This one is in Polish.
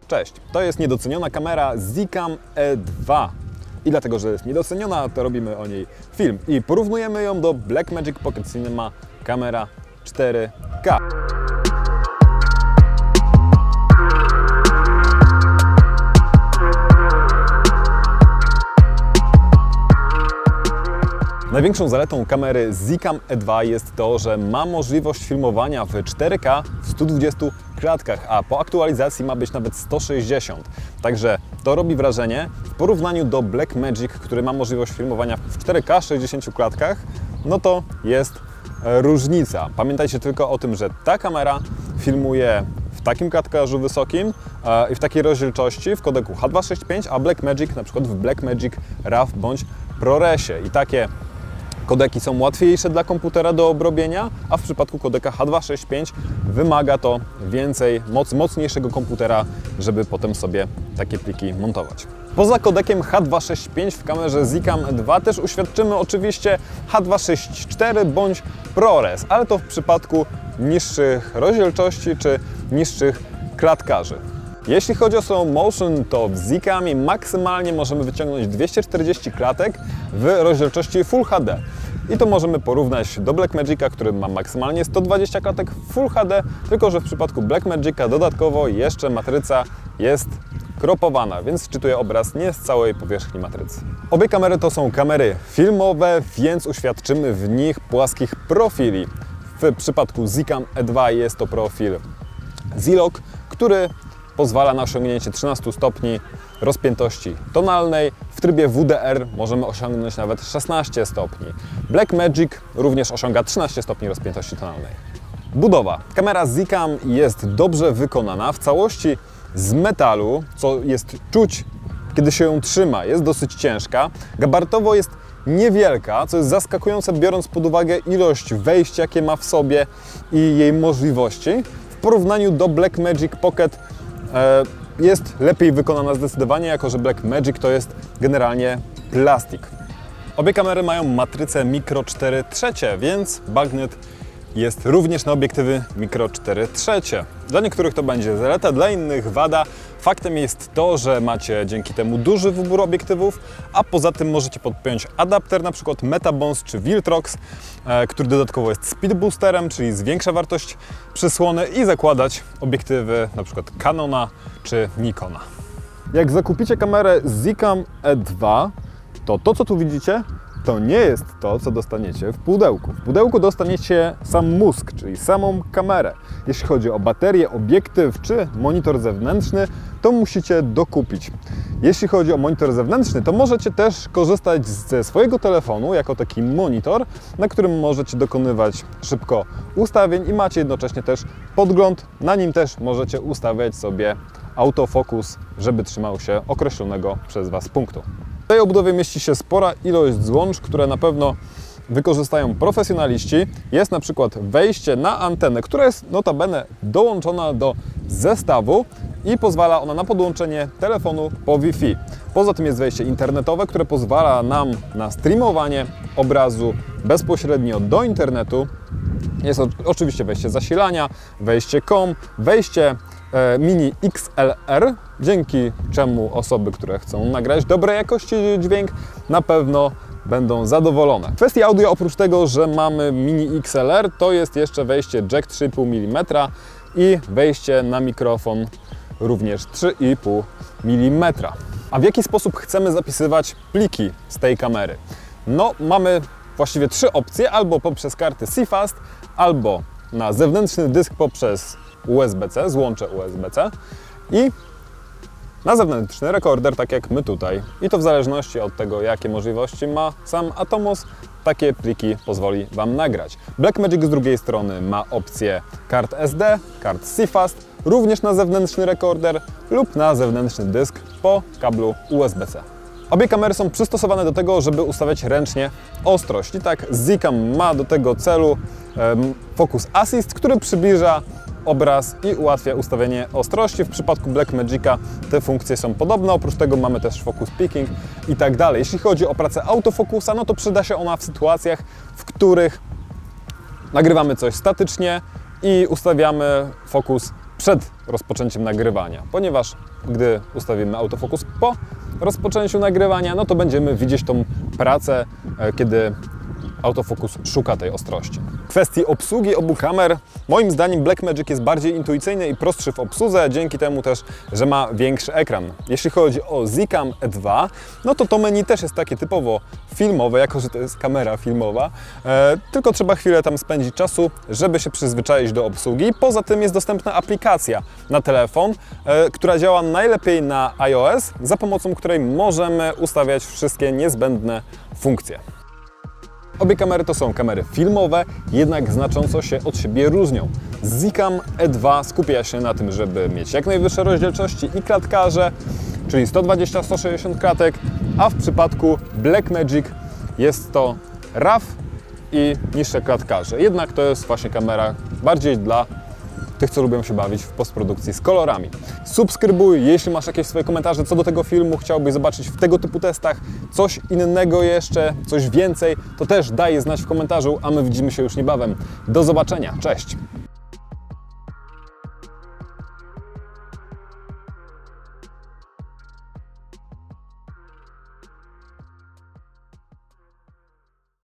Cześć, to jest niedoceniona kamera Zicam E2 i dlatego, że jest niedoceniona, to robimy o niej film i porównujemy ją do Blackmagic Pocket Cinema kamera 4K. Największą zaletą kamery Zicam E2 jest to, że ma możliwość filmowania w 4K w 120 klatkach, a po aktualizacji ma być nawet 160. Także to robi wrażenie w porównaniu do Blackmagic, który ma możliwość filmowania w 4K 60 klatkach, no to jest różnica. Pamiętajcie tylko o tym, że ta kamera filmuje w takim klatkarzu wysokim i w takiej rozdzielczości w kodeku H265, a Blackmagic na przykład w Blackmagic RAW bądź ProResie. I takie kodeki są łatwiejsze dla komputera do obrobienia, a w przypadku kodeka H265 wymaga to więcej mocniejszego komputera, żeby potem sobie takie pliki montować. Poza kodekiem H265 w kamerze Zicam E2 też uświadczymy oczywiście H264 bądź ProRes, ale to w przypadku niższych rozdzielczości czy niższych klatkarzy. Jeśli chodzi o slow motion, to w Zicamie maksymalnie możemy wyciągnąć 240 klatek w rozdzielczości Full HD. I to możemy porównać do Blackmagica, który ma maksymalnie 120 klatek Full HD, tylko że w przypadku Blackmagica dodatkowo jeszcze matryca jest kropowana, więc sczytuje obraz nie z całej powierzchni matrycy. Obie kamery to są kamery filmowe, więc uświadczymy w nich płaskich profili. W przypadku Zicam E2 jest to profil Z-Log, który pozwala na osiągnięcie 13 stopni rozpiętości tonalnej. W trybie WDR możemy osiągnąć nawet 16 stopni. Blackmagic również osiąga 13 stopni rozpiętości tonalnej. Budowa. Kamera Zicam jest dobrze wykonana, w całości z metalu, co jest czuć, kiedy się ją trzyma. Jest dosyć ciężka. Gabarytowo jest niewielka, co jest zaskakujące, biorąc pod uwagę ilość wejść, jakie ma w sobie i jej możliwości. W porównaniu do Blackmagic Pocket jest lepiej wykonana zdecydowanie, jako że Blackmagic to jest generalnie plastik. Obie kamery mają matrycę Micro 4/3, więc bagnet jest również na obiektywy Micro 4/3. Dla niektórych to będzie zaleta, dla innych wada. Faktem jest to, że macie dzięki temu duży wybór obiektywów, a poza tym możecie podpiąć adapter, na przykład Metabons czy Viltrox, który dodatkowo jest speed boosterem, czyli zwiększa wartość przysłony i zakładać obiektywy na przykład Canona czy Nikona. Jak zakupicie kamerę Zicam E2, to co tu widzicie, to nie jest to, co dostaniecie w pudełku. W pudełku dostaniecie sam mózg, czyli samą kamerę. Jeśli chodzi o baterię, obiektyw czy monitor zewnętrzny, to musicie dokupić. Jeśli chodzi o monitor zewnętrzny, to możecie też korzystać ze swojego telefonu jako taki monitor, na którym możecie dokonywać szybko ustawień i macie jednocześnie też podgląd. Na nim też możecie ustawiać sobie autofokus, żeby trzymał się określonego przez Was punktu. W tej obudowie mieści się spora ilość złącz, które na pewno wykorzystają profesjonaliści. Jest na przykład wejście na antenę, która jest notabene dołączona do zestawu i pozwala ona na podłączenie telefonu po Wi-Fi. Poza tym jest wejście internetowe, które pozwala nam na streamowanie obrazu bezpośrednio do internetu. Jest oczywiście wejście zasilania, wejście COM, wejście mini XLR, dzięki czemu osoby, które chcą nagrać dobrej jakości dźwięk, na pewno będą zadowolone. W kwestii audio, oprócz tego, że mamy mini XLR, to jest jeszcze wejście jack 3,5 mm i wejście na mikrofon również 3,5 mm. A w jaki sposób chcemy zapisywać pliki z tej kamery? No, mamy właściwie trzy opcje, albo poprzez karty CFast, albo na zewnętrzny dysk poprzez USB-C, złącze USB-C i na zewnętrzny rekorder, tak jak my tutaj. I to w zależności od tego, jakie możliwości ma sam Atomos, takie pliki pozwoli Wam nagrać. Blackmagic z drugiej strony ma opcję kart SD, kart CFast, również na zewnętrzny rekorder lub na zewnętrzny dysk po kablu USB-C. Obie kamery są przystosowane do tego, żeby ustawiać ręcznie ostrość. I tak Zicam ma do tego celu Focus Assist, który przybliża obraz i ułatwia ustawienie ostrości. W przypadku Blackmagica te funkcje są podobne, oprócz tego mamy też Focus Picking i tak dalej. Jeśli chodzi o pracę autofokusa, no to przyda się ona w sytuacjach, w których nagrywamy coś statycznie i ustawiamy fokus przed rozpoczęciem nagrywania, ponieważ gdy ustawimy autofokus po rozpoczęciu nagrywania, no to będziemy widzieć tą pracę, kiedy autofokus szuka tej ostrości. W kwestii obsługi obu kamer, moim zdaniem Blackmagic jest bardziej intuicyjny i prostszy w obsłudze, dzięki temu też, że ma większy ekran. Jeśli chodzi o Zcam E2, no to menu też jest takie typowo filmowe, jako że to jest kamera filmowa, tylko trzeba chwilę tam spędzić czasu, żeby się przyzwyczaić do obsługi. Poza tym jest dostępna aplikacja na telefon, która działa najlepiej na iOS, za pomocą której możemy ustawiać wszystkie niezbędne funkcje. Obie kamery to są kamery filmowe, jednak znacząco się od siebie różnią. Zcam E2 skupia się na tym, żeby mieć jak najwyższe rozdzielczości i klatkarze, czyli 120-160 klatek, a w przypadku Blackmagic jest to RAW i niższe klatkarze. Jednak to jest właśnie kamera bardziej dla tych, co lubią się bawić w postprodukcji z kolorami. Subskrybuj, jeśli masz jakieś swoje komentarze co do tego filmu, chciałbyś zobaczyć w tego typu testach coś innego jeszcze, coś więcej, to też daj znać w komentarzu, a my widzimy się już niebawem. Do zobaczenia, cześć!